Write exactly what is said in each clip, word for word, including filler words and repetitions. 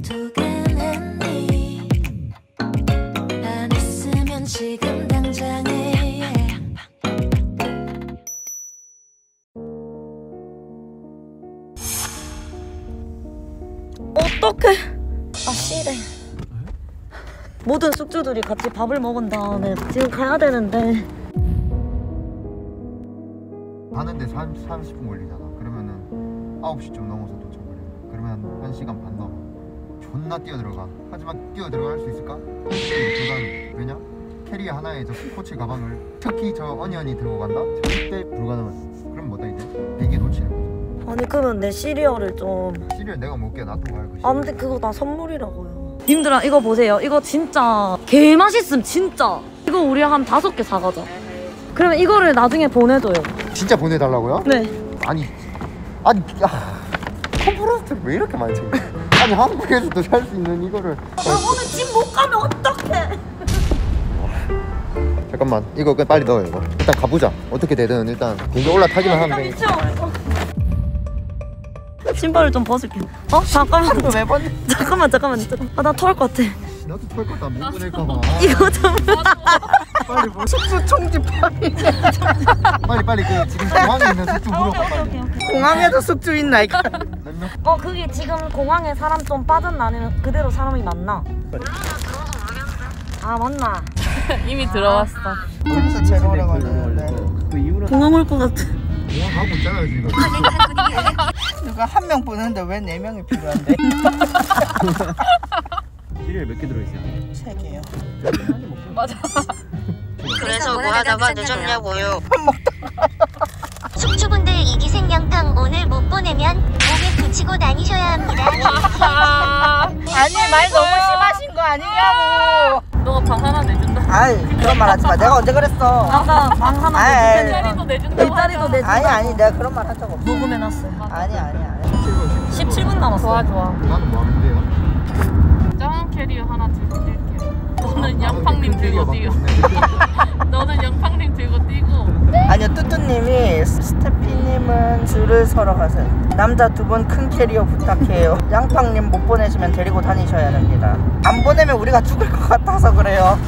두근했니 안 했으면 지금 당장에 어떡해. 아 싫어. 모든 숙주들이 같이 밥을 먹은 다음에 지금 가야 되는데 가는데 삼십 분 걸리잖아. 그러면은 아홉 시쯤 넘어서 도착을 해. 그러면 한 시간 반 넘어. 존나 뛰어들어가. 하지만 뛰어들어갈 수 있을까? 불가능. 왜냐? 캐리 하나에 저 코치 가방을 특히 저 어니언이 들고 간다? 절대 불가능하지. 그럼 뭐다 이제? 대기 놓치는 거지. 아니 그러면 내 시리얼을 좀 시리얼 내가 먹게 놔두고 갈 것이. 아 근데 그거 나 선물이라고요. 님들아 이거 보세요. 이거 진짜 개 맛있음 진짜. 이거 우리 한 다섯 개 사가자. 그러면 이거를 나중에 보내줘요. 진짜 보내달라고요? 네. 아니 아니 아, 컴프로스트를 왜 이렇게 많이 챙겨? 아니 한국에서도 살 수 있는 이거를. 나 오늘 집 못 가면 어떡해. 잠깐만 이거 그냥 빨리 넣어요. 이거 일단 가보자. 어떻게 되든 일단 비행기 올라타기만 하면 돼. 신발을 좀 벗을게. 어? 잠깐만. 왜 벗? 잠깐만 잠깐만. 아, 나 토할 것 같아. 나도 털 거다 못 보낼까봐. 이거 좀. 빨리 뭐 숙주 총집합이. 빨리 빨리 그 지금 공항에 있는 숙주 물어봐. 오케이 오케이 오케이. 공항에도 숙주 있나 이거? 어 그게 지금 공항에 사람 좀 빠졌나 아니면 그대로 사람이 많나? 아 맞나? 이미 들어왔어. 그래서 제일 오래 걸리는데. 그 이후로 공항 올 것 같아. 공항 가고 있잖아요 지금. 누가 한 명 보는데 왜 네 명이 필요한데? 시리얼 몇 개 들어있어요? 세 개요. 맞아. 그래서 뭐 하다가 늦었냐고요. 숙주분들 이기생 양탕 오늘 못 보내면 몸에 붙이고 다니셔야 합니다. 아니 말 너무 심하신 거 아니냐고. 너가 방 하나 내준다. 아이 그런 말 하지 마. 내가 언제 그랬어? 아까 방 하나 아이, 내 뒷자리도 테니까 내준다고. 뒷자리도 내준다. 아니 아니 내가 그런 말 한 적 없어. 녹음해놨어요. 아니 아니 아니. 십칠 분 남았어. 좋아 좋아. 나는 뭐 하면 돼요? 짱 캐리어 하나 들고 뛸게요. 너는 양팡님 들고 뛰고. 너는 양팡님 들고 뛰고. 아니요 뚜뚜님이 스태피님은 줄을 서러 가세요. 남자 두 분 큰 캐리어 부탁해요. 양팡님 못 보내시면 데리고 다니셔야 됩니다. 안 보내면 우리가 죽을 것 같아서 그래요.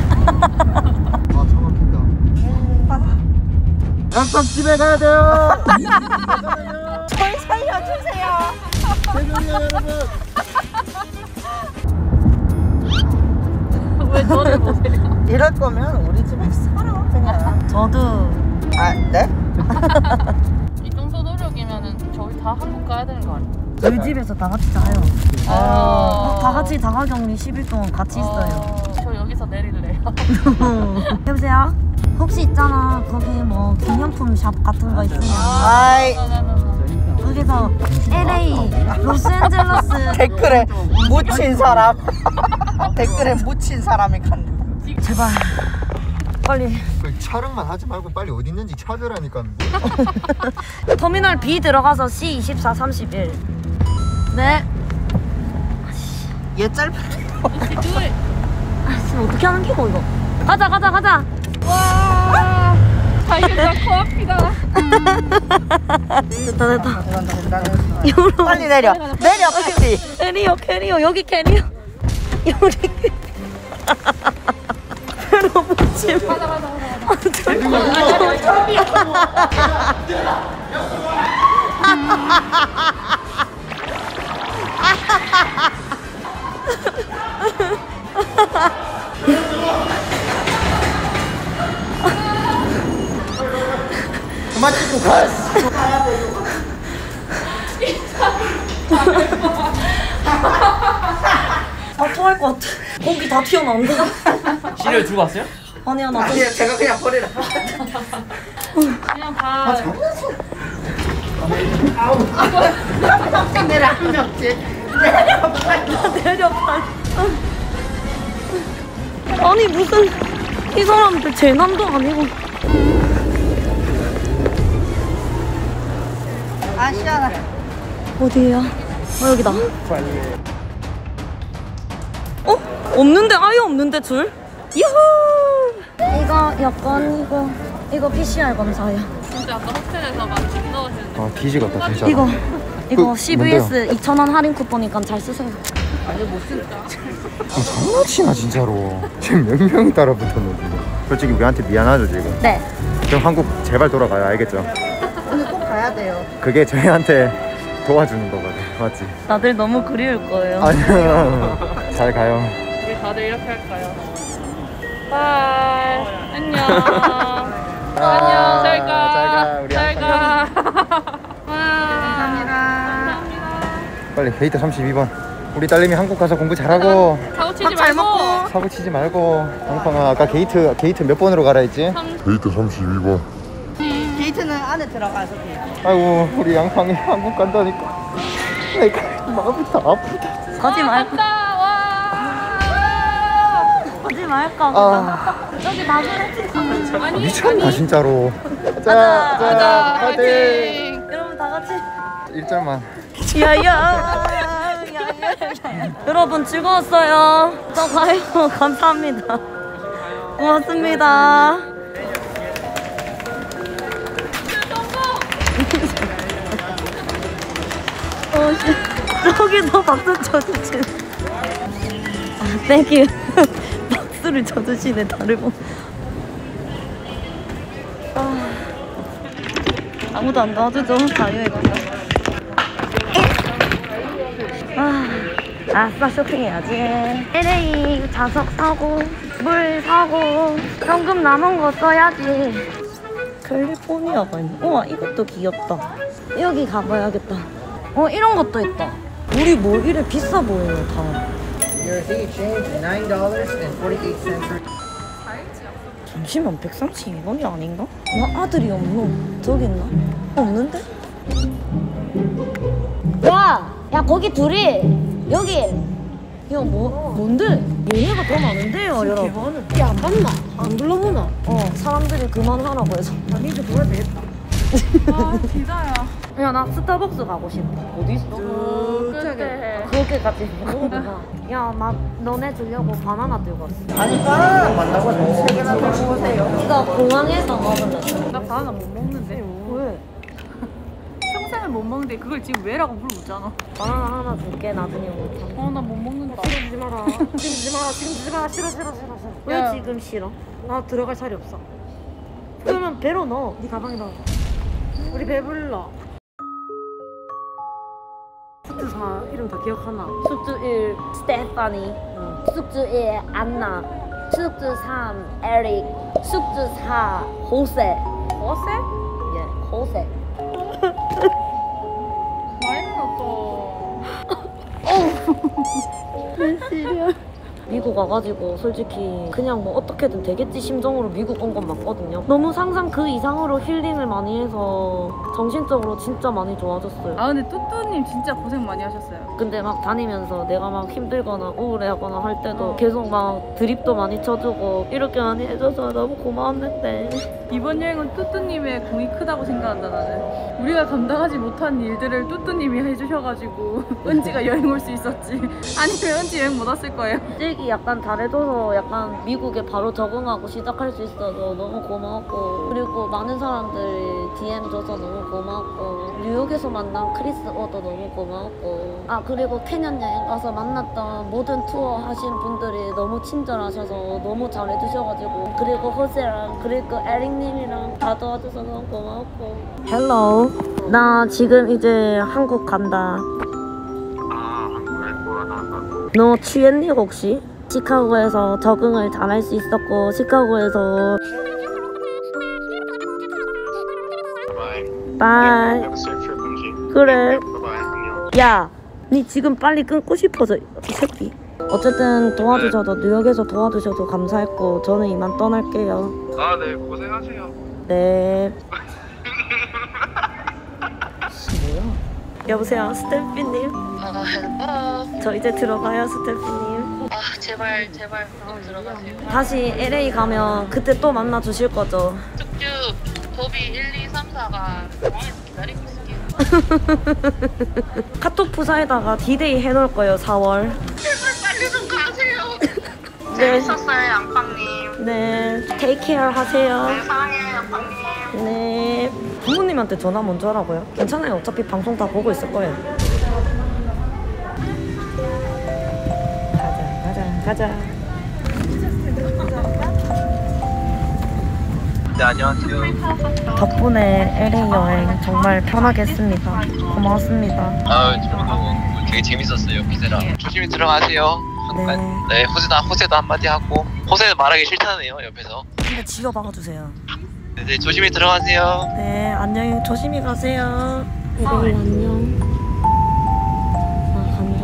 아 차 막힌다. 양팡 집에 가야 돼요. 저희 살려주세요. 죄송해요 여러분. 왜 저를 보세요? 이럴 거면 우리 집에 살아 그냥. 저도 아 네? 이 정도 노력이면은 저희 다 한국 가야 되는 거 아니야? 저희 집에서 다 같이 자요. 아. 다 같이 자가격리 십 일 동안 같이 있어요. 어, 저 여기서 내릴래요. 여보세요? 혹시 있잖아 거기 뭐 기념품 샵 같은 거 있으면 아이 거기서 엘에이, 로스앤젤레스 댓글에 묻힌 사람. 댓글에 묻힌 사람이 간다. 제발 빨리 그 촬영만 하지 말고 빨리 어디 있는지 찾으라니까. 터미널 B 들어가서 씨 이십사, 삼십일. 네. 얘 짧아. 아 지금 어떻게 하는 기고 이거. 가자 가자 가자. 와. 자유가 코앞이다. 됐다 됐다. 됐다. 빨리 내려. 내려 빨리. 캐리어 캐리어 여기 캐리어. 여기 캐리어. 너무 침. 맞아 맞아 맞아. 그만 찍고 가. 아 토할 것 같아. 고기 다 튀어나온다. 시리얼 들고 왔어요? 아니야 나. 아니 제가 그냥 버리라. 그냥 가. 내려 한 명씩. 내려 빨리. 아니 무슨 이 사람들 재난도 아니고. 아 시원하다. 어디야? 어 여기다. 어? 없는데 아예 없는데 줄? 유후! 이거 여권 이거 이거 피씨알 검사야. 진짜 아까 호텔에서 막 집 넣으시는데. 아 뒤지겠다 진짜. 이거 이거 그, 씨브이에스 이천 원 할인 쿠폰이니까 잘 쓰세요. 아니 못 쓴다. 장난치나 진짜로. 지금 몇 명이 따라붙었는데. 솔직히 우리한테 미안하죠 지금. 네. 그럼 한국 제발 돌아가요. 알겠죠? 오늘 꼭 가야 돼요. 그게 저희한테 도와주는 거거든. 맞지? 다들 너무 그리울 거예요. 아니요. 잘 가요. 우리 다들 이렇게 할까요? 바이. 안녕. 안녕. 잘 가. 잘 가. 우리 잘 양팡. 가. 감사합니다. 빨리 게이트 삼십이 번. 우리 딸내미 한국 가서 공부 잘하고 사고 치지 잘 말고. 먹고. 사고 치지 말고. 양팡아 아까 게이트 게이트 몇 번으로 가라 했지? 게이트 삼십이 번. 게이트는 안에 들어가서 돼요. 아이고 우리 양팡이 한국 간다니까. 내가 마음이 다 아프다. 가지 말까. 갔다 와. 가지 말까. 아 여기 마그네틱. 아니 미쳤나 아니. 진짜로. 가자, 자, 가자. 자, 파이팅. 파이팅. 여러분 다 같이. 일 절만. 야야. 여러분 즐거웠어요. 저 가요. 감사합니다. 고맙습니다. 어, 씨. 저기서 박수 쳐주시네. 아, 땡큐. 박수를 쳐주시네, 다들 보면. 아, 아무도 안 도와주죠, 자유에 가서. 아, 아싸 쇼핑해야지. 엘에이 좌석 사고, 물 사고, 현금 남은 거 써야지. 캘리포니아가 있네. 우와, 이것도 귀엽다. 여기 가봐야겠다. 어, 이런 것도 있다. 우리 뭐 이래 비싸 보여요, 다. Your exchange nine dollars and forty-eight cents. 잠시만, 백삼십이 번이 아닌가? 나 아들이 없노? 저기 있나? 없는데? 야! 야, 거기 둘이! 여기! 야, 뭐, 뭔데? 얘네가 더 많은데요, 여러분. 야, 안 봤나? 안 불러보나? 어, 사람들이 그만하라고 해서. 아니 이제 보여야 되겠다. 아 기다야. 야, 나 스타벅스 가고 싶어. 어디 있어? 끝에. 그렇게까지 모르구나. 야, 막 너네 주려고 바나나 들고 왔어. 아니 바나나 만나고 세 개나 들고 오세요. 이거 공항에서 먹을래. 나 바나나 못 먹는데. 왜? 평생을 못 먹는데 그걸 지금 왜라고 물어보잖아. 바나나 하나 줄게, 나중에 먹자. 어 나 못 먹는다. 지금 주지 마라. 지금 주지 마라. 지금 주지 마라. 싫어, 싫어, 싫어, 싫어. 왜 야. 지금 싫어? 나 들어갈 자리 없어. 그러면 배로 넣어. 네 가방에 넣어. 우리 배불러. 숙주 사 이름 다 기억하나? 숙주 일 스테파니, 응. 숙주 일 안나, 숙주 삼 에릭, 숙주 사 호세. 어세? 예, 호세. 많이 먹었어. 미국 와가지고 솔직히 그냥 뭐 어떻게든 되겠지 심정으로 미국 온 건 맞거든요. 너무 상상 그 이상으로 힐링을 많이 해서 정신적으로 진짜 많이 좋아졌어요. 아 근데 뚜뚜님 진짜 고생 많이 하셨어요. 근데 막 다니면서 내가 막 힘들거나 우울해하거나 할 때도 계속 막 드립도 많이 쳐주고 이렇게 많이 해줘서 너무 고마웠는데 이번 여행은 뚜뚜님의 공이 크다고 생각한다 나는. 우리가 감당하지 못한 일들을 뚜뚜님이 해주셔가지고 은지가 여행 올 수 있었지. 아니면 은지 여행 못 왔을 거예요. 일기 약간 잘해줘서 약간 미국에 바로 적응하고 시작할 수 있어서 너무 고마웠고, 그리고 많은 사람들이 디엠 줘서 너무 고마웠고, 뉴욕에서 만난 크리스 오도 너무 고마웠고, 아 그리고 캐년 여행 가서 만났던 모든 투어 하신 분들이 너무 친절하셔서 너무 잘해주셔가지고, 그리고 호세랑 그리고 에릭님이랑 다 도와줘서 너무 고마웠고. 헬로, 나 지금 이제 한국 간다. 너 취했니 혹시? 시카고에서 적응을 잘할 수 있었고, 시카고에서 바이. 그래. 야, 니 지금 빨리 끊고 싶어서 이 새끼. 어쨌든 도와주셔서, 뉴욕에서 도와주셔서 감사했고, 저는 이만 떠날게요. 아, 네, 고생하세요. 네. 뭐야? 여보세요, 스탬피님. 아, 헬로. 저 이제 들어가요, 스탬피님. 아, 제발, 제발, 꼭 들어가세요. 다시 엘에이 가면 그때 또 만나 주실 거죠? 쭉쭉 도비 일, 이, 삼, 사가 공항에서 기다리고 있을게요. 카톡 부사에다가 디데이 해놓을 거예요, 사월. 제발 빨리 좀 가세요. 네. 재밌었어요, 양팡님. 네, 테이크 케어 하세요. 네, 사랑해요, 양팡님. 네. 부모님한테 전화 먼저 하라고요? 괜찮아요, 어차피 방송 다 보고 있을 거예요. 가자. 네, 안녕하세요. 덕분에 엘에이 여행 정말 편하게 했습니다. 고맙습니다. 아, 저도 되게 재밌었어요, 기세랑. 조심히 들어가세요. 네. 네, 호세도, 호세도 한마디 하고. 호세는 말하기 싫다네요, 옆에서. 근데 지워 박아주세요. 네, 네, 조심히 들어가세요. 네, 안녕히 조심히 가세요. 엘에이 안녕. 나 간다.